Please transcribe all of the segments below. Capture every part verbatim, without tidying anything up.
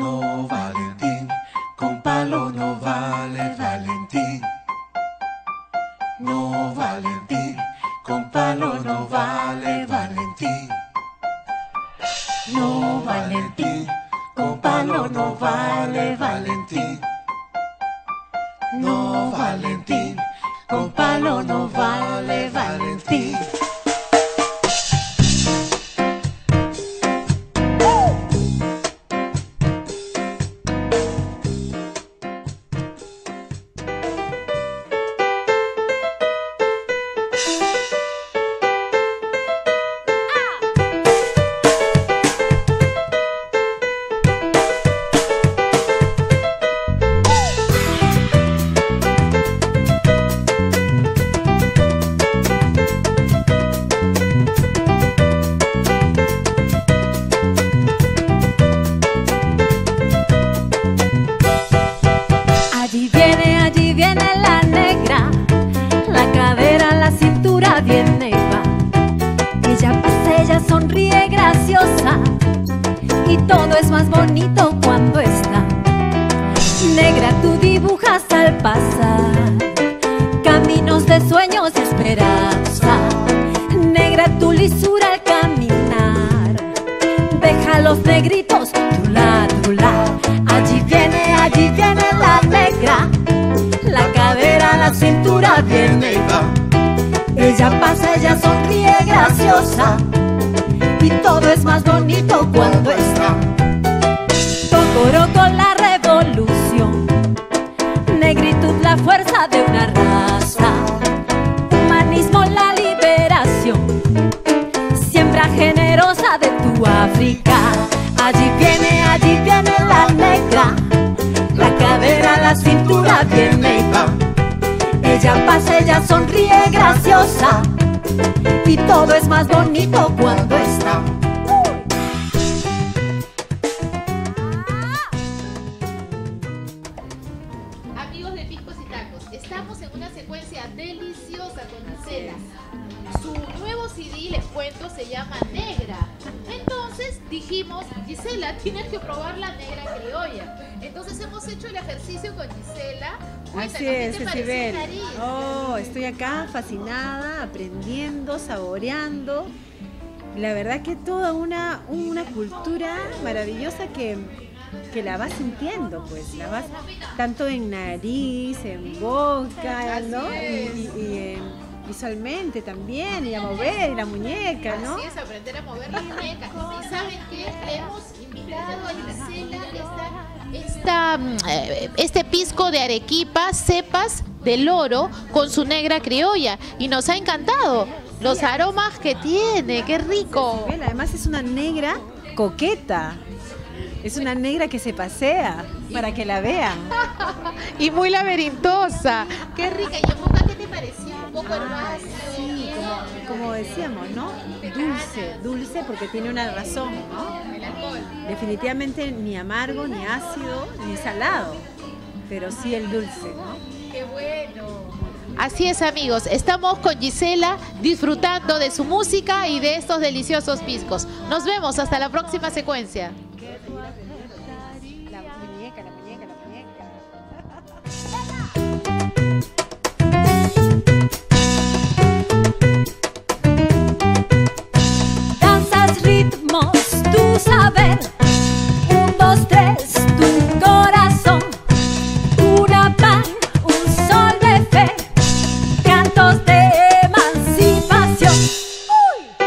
no Valentín, con palo no vale Valentín. No Valentín, con palo no vale Valentín. No Valentín, con palo no vale Valentín. No Valentín, con palo no vale Valentín. Y todo es más bonito cuando está negra, tú dibujas al pasar caminos de sueños y esperanza. Negra tu lisura al caminar, deja los negritos, trula, trula. Allí viene, allí viene la negra, la cadera, la cintura viene y va. Ella pasa, ella sonríe graciosa, y todo es más bonito cuando está. Tocoro con la revolución, negritud la fuerza de una raza, humanismo la liberación, siembra generosa de tu África. Allí viene, allí viene la negra, la cadera, la cintura viene y va. Ella pasa, ella sonríe graciosa, y todo es más bonito cuando está. Amigos de Piscos y Tacos, estamos en una secuencia deliciosa con Gisela. Su nuevo C D, les cuento, se llama Negra. Entonces dijimos, Gisela, tienes que probar la negra criolla. Entonces hemos hecho el ejercicio con Gisela. Cuéntanos, Así es, ¿qué te pareció Cecibel. el nariz? Oh, estoy acá fascinada, aprendiendo, saboreando. La verdad que toda una, una cultura maravillosa que, que la vas sintiendo, pues, la vas tanto en nariz, en boca, ¿no? Y, y, y en- visualmente también, y a mover la muñeca, ¿no? Así es, aprender a mover la muñeca. Y ¿saben qué? Le hemos invitado a Gisela esta, esta, mm, eh, este pisco de Arequipa, cepas del oro, con su negra criolla. Y nos ha encantado los aromas que tiene, qué rico. Cecibel, además es una negra coqueta. Es una negra que se pasea para que la vean. Y muy laberintosa. Qué rica. ¿Y en boca qué te pareció? Un poco herbáceo. Sí, como, como decíamos, ¿no? Dulce, dulce porque tiene una razón, ¿no? El alcohol. Definitivamente ni amargo, ni ácido, ni salado, pero sí el dulce, ¿no? Qué bueno. Así es, amigos, estamos con Gisela disfrutando de su música y de estos deliciosos piscos. Nos vemos hasta la próxima secuencia. La muñeca, la muñeca, la muñeca. Danzas, ritmos, tu saber. Un, dos, tres, tu corazón. Una pan, un sol de fe. Cantos de emancipación. ¡Uy!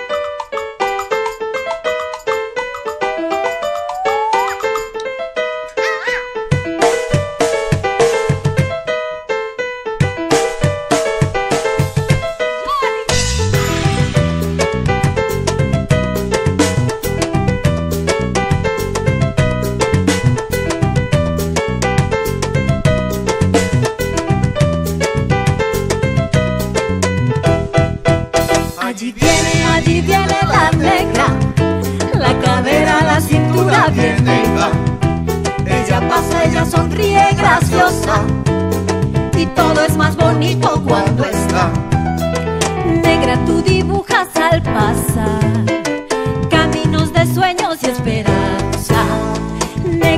Allí viene, allí viene la negra, la cadera, la cintura viene y va. Ella pasa, ella sonríe graciosa, y todo es más bonito cuando está. Negra, tú dibujas al pasar caminos de sueños y esperanza. Negra,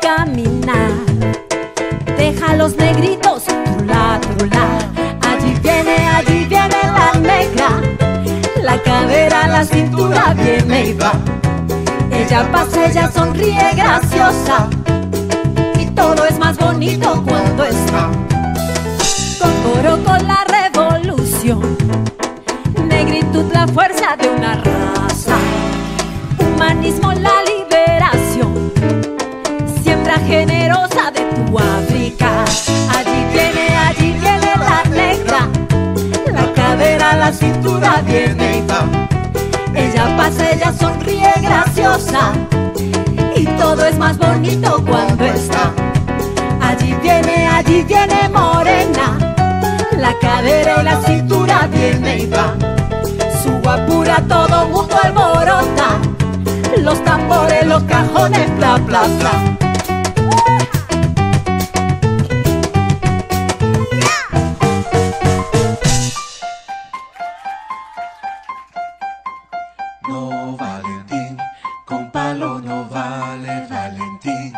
caminar. Deja a los negritos, trula, trula. Allí viene, allí viene la negra. La cadera, la cintura viene y va. Ella pasa, ella sonríe graciosa. Y todo es más bonito cuando está con coro, con la revolución. Negritud, la fuerza de una raza. Humanismo, la liberación. Siembra generosa de tu África. Allí viene, allí viene la negra. La cadera, la cintura viene y va. Ella pasa, ella sonríe graciosa. Y todo es más bonito cuando está. Allí viene, allí viene morena. La cadera y la cintura viene y va. Su guapura todo mundo alborota. Los tambores, los cajones, bla, bla, bla. No, Valentín, con palo no vale, Valentín.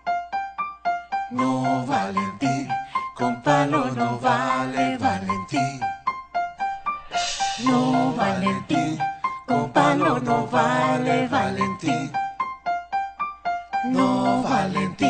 No, Valentín, con palo no vale, Valentín. No, Valentín, con palo no vale, Valentín. No, Valentín.